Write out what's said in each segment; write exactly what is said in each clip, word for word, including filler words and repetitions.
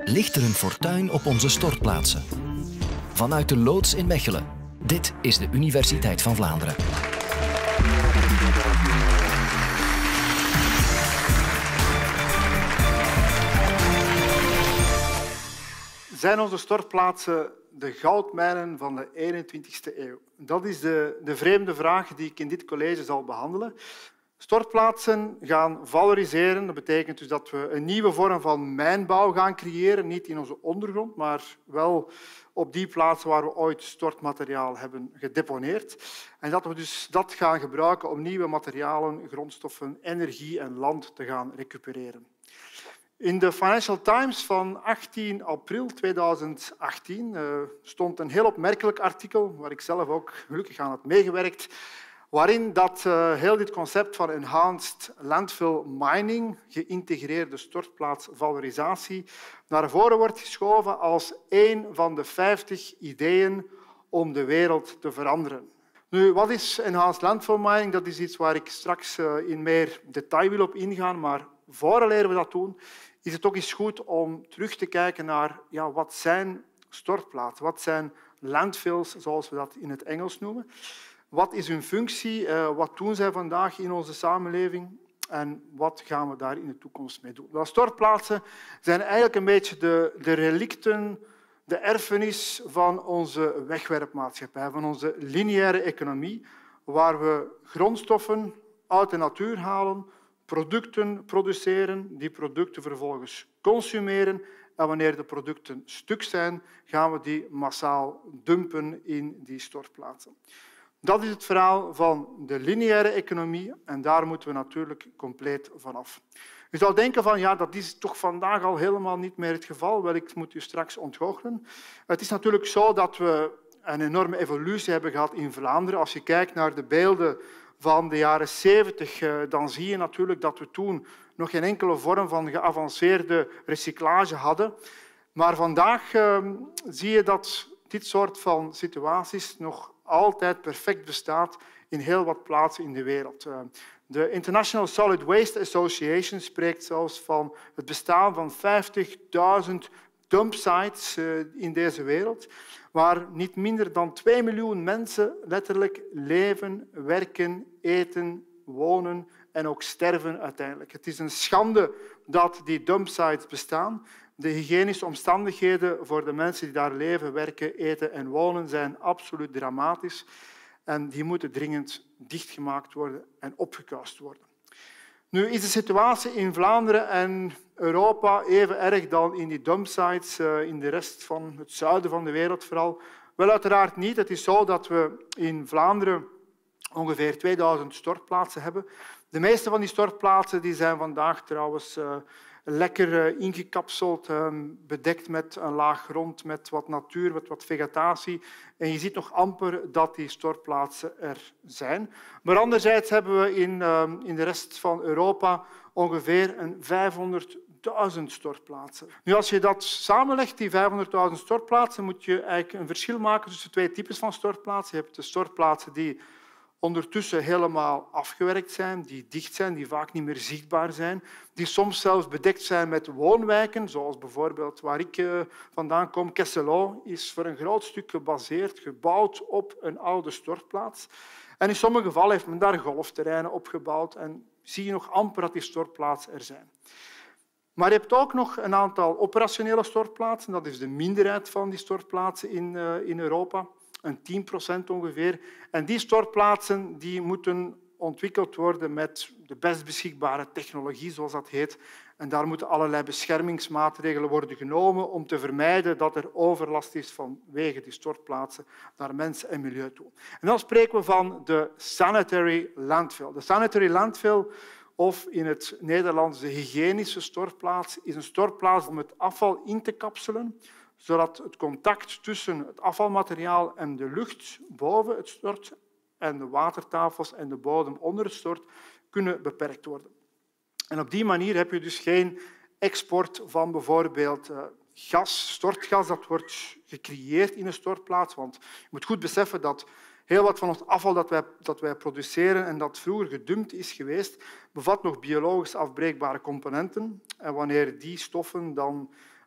ligt er een fortuin op onze stortplaatsen. Vanuit de loods in Mechelen. Dit is de Universiteit van Vlaanderen. Zijn onze stortplaatsen de goudmijnen van de eenentwintigste eeuw? Dat is de, de vreemde vraag die ik in dit college zal behandelen. Stortplaatsen gaan valoriseren. Dat betekent dus dat we een nieuwe vorm van mijnbouw gaan creëren. Niet in onze ondergrond, maar wel op die plaatsen waar we ooit stortmateriaal hebben gedeponeerd. En dat we dus dat gaan gebruiken om nieuwe materialen, grondstoffen, energie en land te gaan recupereren. In de Financial Times van achttien april tweeduizend achttien uh, stond een heel opmerkelijk artikel, waar ik zelf ook gelukkig aan had meegewerkt, waarin dat, uh, heel dit concept van enhanced landfill mining, geïntegreerde stortplaatsvalorisatie, naar voren wordt geschoven als een van de vijftig ideeën om de wereld te veranderen. Nu, wat is enhanced landfill mining? Dat is iets waar ik straks uh, in meer detail wil op ingaan, maar vooraleer we dat doen, is het ook eens goed om terug te kijken naar ja, wat zijn stortplaatsen, wat zijn landfills, zoals we dat in het Engels noemen. Wat is hun functie? Uh, wat doen zij vandaag in onze samenleving? En wat gaan we daar in de toekomst mee doen? Wel, stortplaatsen zijn eigenlijk een beetje de, de relicten, de erfenis van onze wegwerpmaatschappij, van onze lineaire economie, waar we grondstoffen uit de natuur halen, producten produceren, die producten vervolgens consumeren en wanneer de producten stuk zijn, gaan we die massaal dumpen in die stortplaatsen. Dat is het verhaal van de lineaire economie en daar moeten we natuurlijk compleet vanaf. U zou denken van ja, dat is toch vandaag al helemaal niet meer het geval. Wel, ik moet u straks ontgoochelen. Het is natuurlijk zo dat we een enorme evolutie hebben gehad in Vlaanderen. Als je kijkt naar de beelden van de jaren zeventig, dan zie je natuurlijk dat we toen nog geen enkele vorm van geavanceerde recyclage hadden. Maar vandaag uh, zie je dat dit soort van situaties nog altijd perfect bestaat in heel wat plaatsen in de wereld. Uh, de International Solid Waste Association spreekt zelfs van het bestaan van vijftigduizend dumpsites uh, in deze wereld, waar niet minder dan twee miljoen mensen letterlijk leven, werken, eten, wonen en ook sterven uiteindelijk. Het is een schande dat die dumpsites bestaan. De hygiënische omstandigheden voor de mensen die daar leven, werken, eten en wonen zijn absoluut dramatisch en die moeten dringend dichtgemaakt worden en opgekuist worden. Nu is de situatie in Vlaanderen en Europa even erg dan in die dumpsites in de rest van het zuiden van de wereld vooral? Wel, uiteraard niet. Het is zo dat we in Vlaanderen ongeveer tweeduizend stortplaatsen hebben. De meeste van die stortplaatsen die zijn vandaag trouwens uh, lekker ingekapseld, bedekt met een laag grond, met wat natuur, met wat vegetatie. En je ziet nog amper dat die stortplaatsen er zijn. Maar anderzijds hebben we in, in de rest van Europa ongeveer een vijfhonderdduizend stortplaatsen. Nu, als je dat samenlegt, die vijfhonderdduizend stortplaatsen, moet je eigenlijk een verschil maken tussen twee types van stortplaatsen. Je hebt de stortplaatsen die ondertussen helemaal afgewerkt zijn, die dicht zijn, die vaak niet meer zichtbaar zijn, die soms zelfs bedekt zijn met woonwijken, zoals bijvoorbeeld waar ik vandaan kom. Kesselo is voor een groot stuk gebaseerd, gebouwd op een oude stortplaats. En in sommige gevallen heeft men daar golfterreinen opgebouwd en zie je nog amper dat die stortplaatsen er zijn. Maar je hebt ook nog een aantal operationele stortplaatsen. Dat is de minderheid van die stortplaatsen in, uh, in Europa. Een tien procent ongeveer. En die stortplaatsen die moeten ontwikkeld worden met de best beschikbare technologie, zoals dat heet. En daar moeten allerlei beschermingsmaatregelen worden genomen om te vermijden dat er overlast is vanwege die stortplaatsen naar mensen en milieu toe. En dan spreken we van de sanitary landfill. De sanitary landfill, of in het Nederlands de hygiënische stortplaats, is een stortplaats om het afval in te kapselen, zodat het contact tussen het afvalmateriaal en de lucht boven het stort en de watertafels en de bodem onder het stort kunnen beperkt worden. En op die manier heb je dus geen export van bijvoorbeeld uh, gas, stortgas, dat wordt gecreëerd in een stortplaats. Want je moet goed beseffen dat heel wat van het afval dat wij, dat wij produceren en dat vroeger gedumpt is geweest, bevat nog biologisch afbreekbare componenten. En wanneer die stoffen dan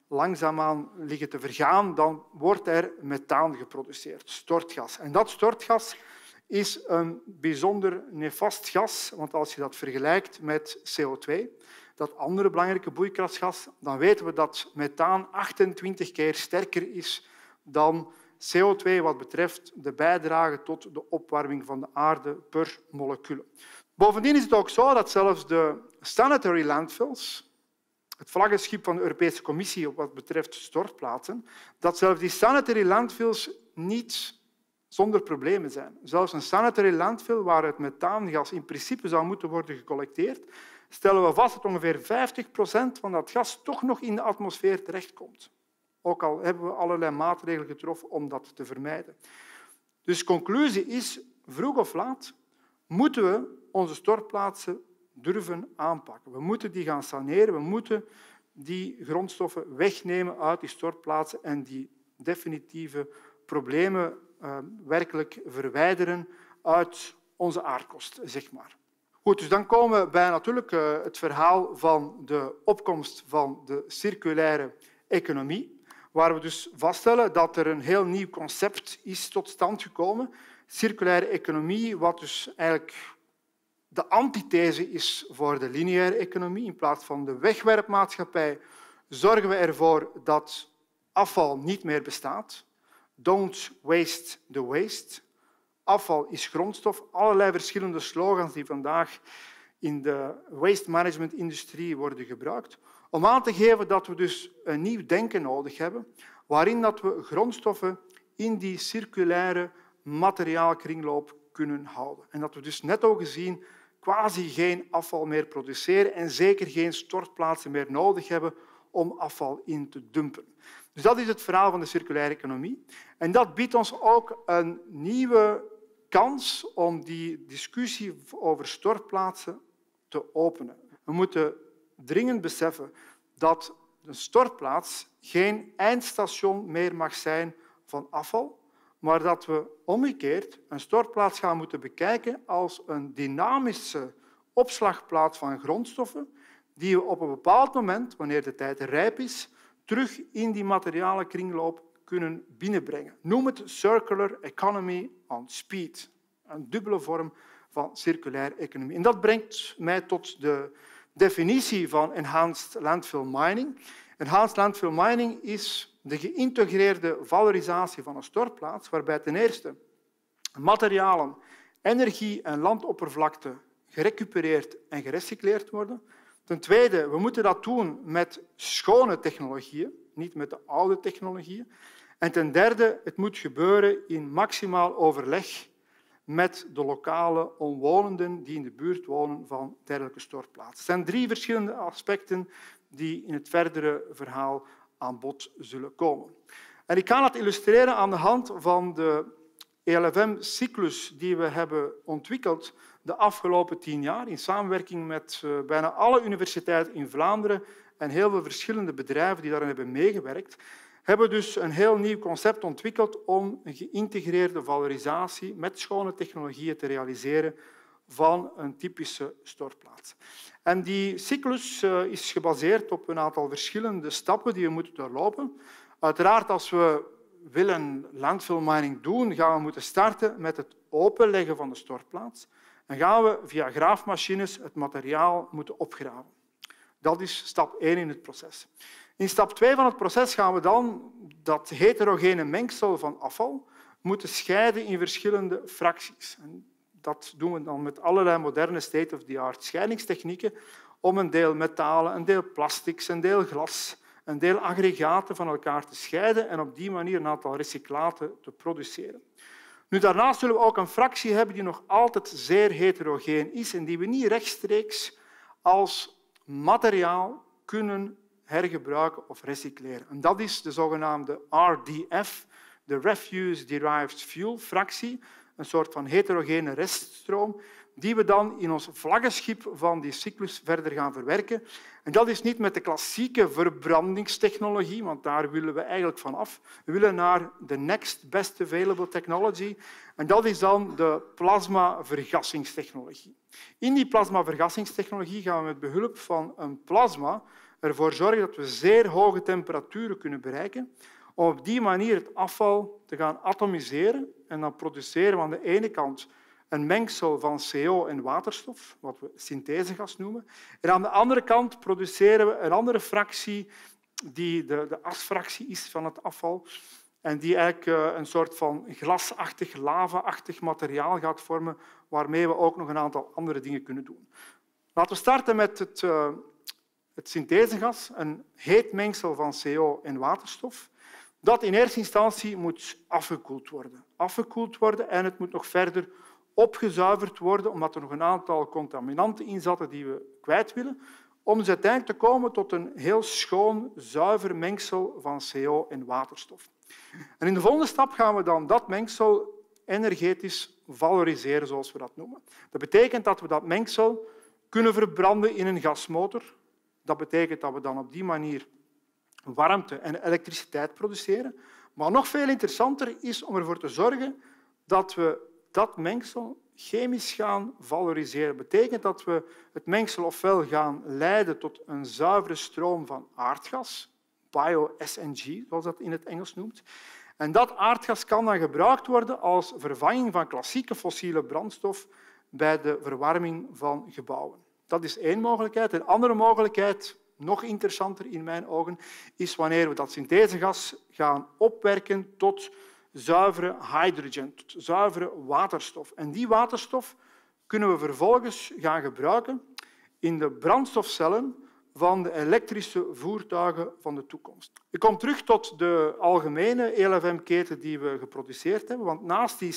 langzaamaan liggen te vergaan, dan wordt er methaan geproduceerd, stortgas. En dat stortgas is een bijzonder nefast gas, want als je dat vergelijkt met C O twee, dat andere belangrijke broeikasgas, dan weten we dat methaan achtentwintig keer sterker is dan C O twee wat betreft de bijdrage tot de opwarming van de aarde per molecuul. Bovendien is het ook zo dat zelfs de sanitary landfills, het vlaggenschip van de Europese Commissie wat betreft stortplaatsen, dat zelfs die sanitary landfills niet zonder problemen zijn. Zelfs een sanitary landfill waar het methaangas in principe zou moeten worden gecollecteerd, stellen we vast dat ongeveer vijftig procent van dat gas toch nog in de atmosfeer terechtkomt. Ook al hebben we allerlei maatregelen getroffen om dat te vermijden. Dus de conclusie is, vroeg of laat moeten we onze stortplaatsen durven aanpakken. We moeten die gaan saneren, we moeten die grondstoffen wegnemen uit die stortplaatsen en die definitieve problemen uh, werkelijk verwijderen uit onze aardkorst, zeg maar. Goed, dus dan komen we bij natuurlijk uh, het verhaal van de opkomst van de circulaire economie, waar we dus vaststellen dat er een heel nieuw concept is tot stand gekomen. Circulaire economie, wat dus eigenlijk de antithese is voor de lineaire economie. In plaats van de wegwerpmaatschappij zorgen we ervoor dat afval niet meer bestaat. Don't waste the waste. Afval is grondstof. Allerlei verschillende slogans die vandaag in de waste management industrie worden gebruikt, om aan te geven dat we dus een nieuw denken nodig hebben, waarin dat we grondstoffen in die circulaire materiaalkringloop kunnen houden. En dat we dus netto gezien quasi geen afval meer produceren en zeker geen stortplaatsen meer nodig hebben om afval in te dumpen. Dus dat is het verhaal van de circulaire economie. En dat biedt ons ook een nieuwe kans om die discussie over stortplaatsen te openen. We moeten dringend beseffen dat een stortplaats geen eindstation meer mag zijn van afval, maar dat we omgekeerd een stortplaats gaan moeten bekijken als een dynamische opslagplaats van grondstoffen die we op een bepaald moment, wanneer de tijd rijp is, terug in die materiële kringloop kunnen binnenbrengen. Noem het circular economy on speed, een dubbele vorm van circulaire economie. En dat brengt mij tot de definitie van enhanced landfill mining. Enhanced landfill mining is de geïntegreerde valorisatie van een stortplaats, waarbij ten eerste materialen, energie en landoppervlakte gerecupereerd en gerecycleerd worden. Ten tweede, we moeten dat doen met schone technologieën, niet met de oude technologieën. En ten derde, het moet gebeuren in maximaal overleg met de lokale omwonenden die in de buurt wonen van dergelijke stortplaatsen. Het zijn drie verschillende aspecten die in het verdere verhaal aan bod zullen komen. En ik ga dat illustreren aan de hand van de E L F M-cyclus die we hebben ontwikkeld de afgelopen tien jaar in samenwerking met uh, bijna alle universiteiten in Vlaanderen en heel veel verschillende bedrijven die daarin hebben meegewerkt, hebben we dus een heel nieuw concept ontwikkeld om een geïntegreerde valorisatie met schone technologieën te realiseren van een typische stortplaats. En die cyclus uh, is gebaseerd op een aantal verschillende stappen die we moeten doorlopen. Uiteraard, als we willen landfill mining doen, gaan we moeten starten met het openleggen van de stortplaats. Dan gaan we via graafmachines het materiaal moeten opgraven. Dat is stap één in het proces. In stap twee van het proces gaan we dan dat heterogene mengsel van afval moeten scheiden in verschillende fracties. En dat doen we dan met allerlei moderne state-of-the-art scheidingstechnieken om een deel metalen, een deel plastics, een deel glas, een deel aggregaten van elkaar te scheiden en op die manier een aantal recyclaten te produceren. Nu, daarnaast zullen we ook een fractie hebben die nog altijd zeer heterogeen is en die we niet rechtstreeks als materiaal kunnen hergebruiken of recycleren. En dat is de zogenaamde R D F, de Refuse Derived Fuel fractie, een soort van heterogene reststroom, die we dan in ons vlaggenschip van die cyclus verder gaan verwerken. En dat is niet met de klassieke verbrandingstechnologie, want daar willen we eigenlijk van af. We willen naar de next best available technology. En dat is dan de plasmavergassingstechnologie. In die plasmavergassingstechnologie gaan we met behulp van een plasma ervoor zorgen dat we zeer hoge temperaturen kunnen bereiken, om op die manier het afval te gaan atomiseren en dan produceren we aan de ene kant een mengsel van C O en waterstof, wat we synthesegas noemen. En aan de andere kant produceren we een andere fractie die de, de asfractie is van het afval en die eigenlijk een soort van glasachtig, lava-achtig materiaal gaat vormen waarmee we ook nog een aantal andere dingen kunnen doen. Laten we starten met het, uh, het synthesegas, een heet mengsel van C O en waterstof, dat in eerste instantie moet afgekoeld worden. Afgekoeld worden en het moet nog verder opgezuiverd worden, omdat er nog een aantal contaminanten in zaten die we kwijt willen, om dus uiteindelijk te komen tot een heel schoon, zuiver mengsel van C O en waterstof. En in de volgende stap gaan we dan dat mengsel energetisch valoriseren, zoals we dat noemen. Dat betekent dat we dat mengsel kunnen verbranden in een gasmotor. Dat betekent dat we dan op die manier warmte en elektriciteit produceren. Maar nog veel interessanter is om ervoor te zorgen dat we dat mengsel chemisch gaan valoriseren. Dat betekent dat we het mengsel ofwel gaan leiden tot een zuivere stroom van aardgas, bio-S N G, zoals dat in het Engels noemt. En dat aardgas kan dan gebruikt worden als vervanging van klassieke fossiele brandstof bij de verwarming van gebouwen. Dat is één mogelijkheid. Een andere mogelijkheid, nog interessanter in mijn ogen, is wanneer we dat synthesegas gaan opwerken tot zuivere hydrogen, tot zuivere waterstof. En die waterstof kunnen we vervolgens gaan gebruiken in de brandstofcellen van de elektrische voertuigen van de toekomst. Ik kom terug tot de algemene E L F M-keten die we geproduceerd hebben, want naast die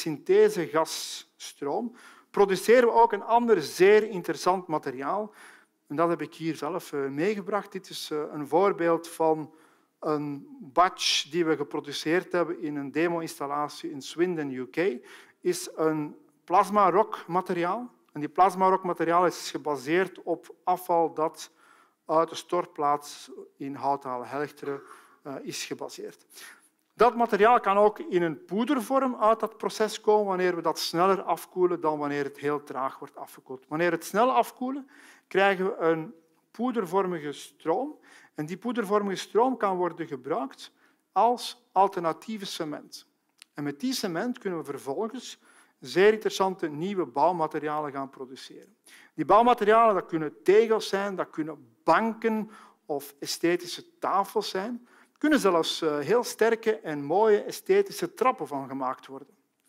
synthesegasstroom produceren we ook een ander zeer interessant materiaal. En dat heb ik hier zelf meegebracht. Dit is een voorbeeld van een batch die we geproduceerd hebben in een demo-installatie in Swindon, U K. Is een plasma-rock-materiaal. En die plasma-rock-materiaal is gebaseerd op afval dat uit de stortplaats in Houthalen-Helchteren is gebaseerd. Dat materiaal kan ook in een poedervorm uit dat proces komen wanneer we dat sneller afkoelen dan wanneer het heel traag wordt afgekoeld. Wanneer het snel afkoelen, krijgen we een poedervormige stroom. En die poedervormige stroom kan worden gebruikt als alternatieve cement. En met die cement kunnen we vervolgens zeer interessante nieuwe bouwmaterialen gaan produceren. Die bouwmaterialen dat kunnen tegels zijn, dat kunnen banken of esthetische tafels zijn. Er kunnen zelfs heel sterke en mooie esthetische trappen van gemaakt worden.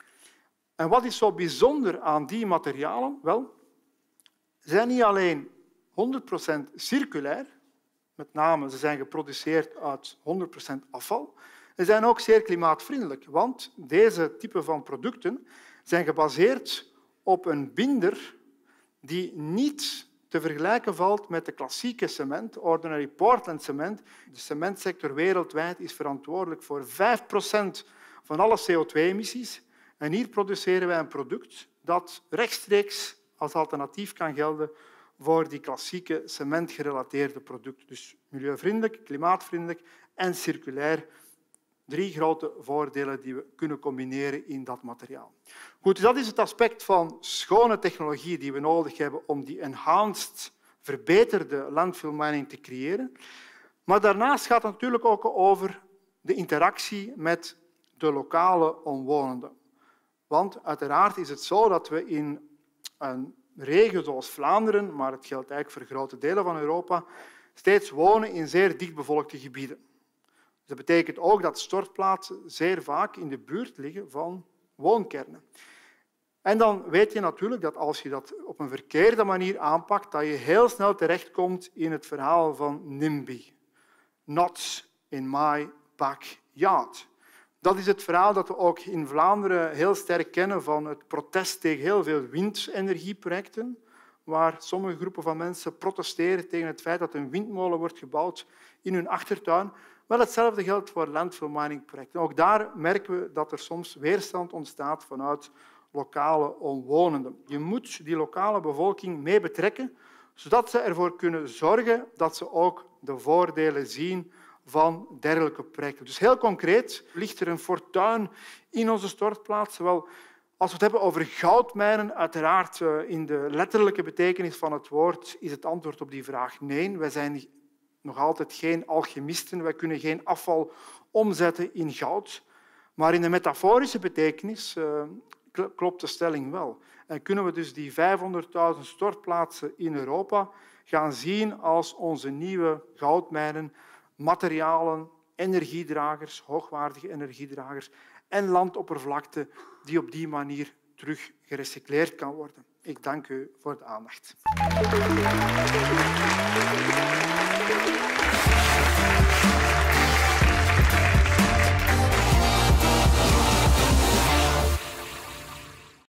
En wat is zo bijzonder aan die materialen? Wel, ze zijn niet alleen honderd procent circulair, met name ze zijn geproduceerd uit honderd procent afval, ze zijn ook zeer klimaatvriendelijk, want deze type van producten zijn gebaseerd op een binder die niet te vergelijken valt met de klassieke cement, ordinary Portland cement. De cementsector wereldwijd is verantwoordelijk voor vijf procent van alle C O twee emissies. En hier produceren wij een product dat rechtstreeks als alternatief kan gelden voor die klassieke cementgerelateerde producten. Dus milieuvriendelijk, klimaatvriendelijk en circulair. Drie grote voordelen die we kunnen combineren in dat materiaal. Goed, dat is het aspect van schone technologie die we nodig hebben om die enhanced, verbeterde landfill mining te creëren. Maar daarnaast gaat het natuurlijk ook over de interactie met de lokale omwonenden. Want uiteraard is het zo dat we in een regio zoals Vlaanderen, maar het geldt eigenlijk voor grote delen van Europa, steeds wonen in zeer dichtbevolkte gebieden. Dat betekent ook dat stortplaatsen zeer vaak in de buurt liggen van woonkernen. En dan weet je natuurlijk dat als je dat op een verkeerde manier aanpakt, dat je heel snel terechtkomt in het verhaal van NIMBY. Not in my backyard. Dat is het verhaal dat we ook in Vlaanderen heel sterk kennen van het protest tegen heel veel windenergieprojecten, waar sommige groepen van mensen protesteren tegen het feit dat een windmolen wordt gebouwd in hun achtertuin. Wel, hetzelfde geldt voor landfill mining projecten. Ook daar merken we dat er soms weerstand ontstaat vanuit lokale omwonenden. Je moet die lokale bevolking mee betrekken, zodat ze ervoor kunnen zorgen dat ze ook de voordelen zien van dergelijke projecten. Dus heel concreet, ligt er een fortuin in onze stortplaatsen? Wel, als we het hebben over goudmijnen, uiteraard in de letterlijke betekenis van het woord, is het antwoord op die vraag nee. Wij zijn nog altijd geen alchemisten. Wij kunnen geen afval omzetten in goud. Maar in de metaforische betekenis uh, klopt de stelling wel. En kunnen we dus die vijfhonderdduizend stortplaatsen in Europa gaan zien als onze nieuwe goudmijnen, materialen, energiedragers, hoogwaardige energiedragers en landoppervlakte die op die manier terug gerecycleerd kan worden. Ik dank u voor de aandacht.